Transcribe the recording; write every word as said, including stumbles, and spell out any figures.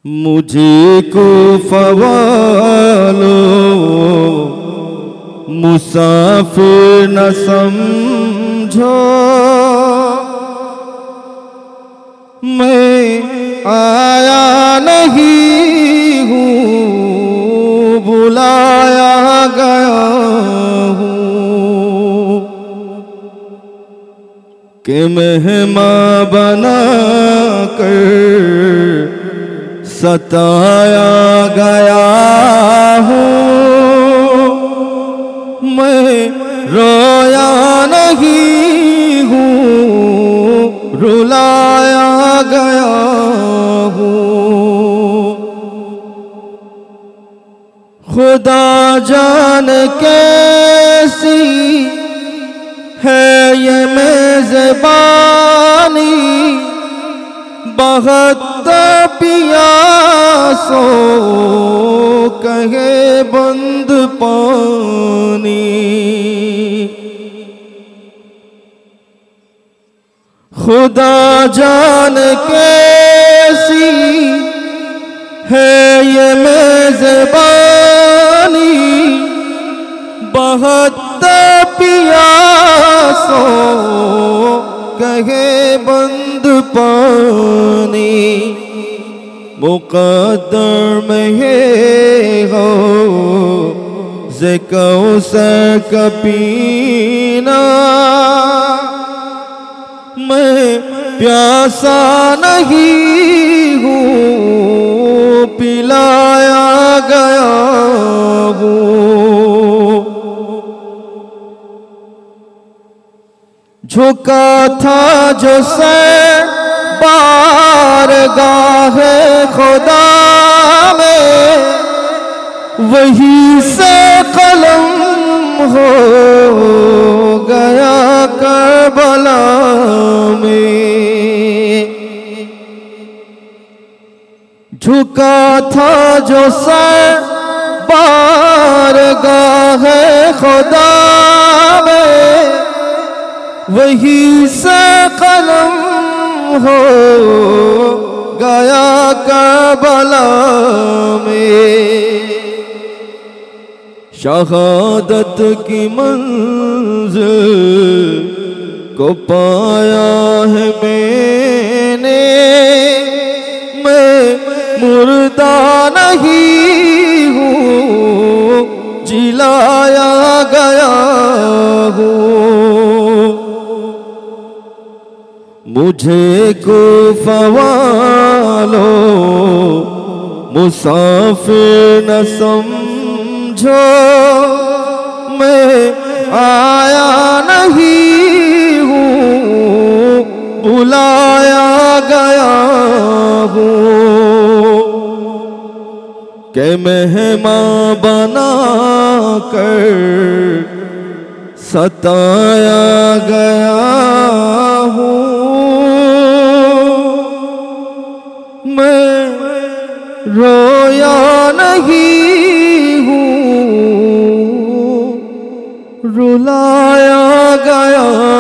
मुझे को फवालो मुसाफिर न समझो, मैं आया नहीं हूँ, बुलाया गया हूँ कि मेहमान बना कर सताया गया हूँ। मैं रोया नहीं हूँ, रुलाया गया हूँ। खुदा जाने कैसी है ये मेज़बानी, बहुत पियासों कहे बंद पानी। खुदा जाने कैसी है ये मेज़बानी, बहुत पियासों कहे बंद पानी। मुक़द्दर में है हो ज़े कौसर का पीना, मैं प्यासा नहीं हूँ, पिलाया गया हूँ। झुका था जो सर बारगाह खुदा में, वही से कलम हो गया करबला में। झुका था जो सर बारगाह खुदा में, वही से कलम हो गया करबला में। शहादत की मंज़िल को पाया है मैंने, मैं मुर्दा नहीं हूँ, जिलाया गया हूँ। मुझे को फवालो मुसाफिर न समझो, मैं आया नहीं हूँ, बुलाया गया हूँ कि मेहमान बना कर सताया गया हूँ। मैं रोया नहीं हूँ, रुलाया गया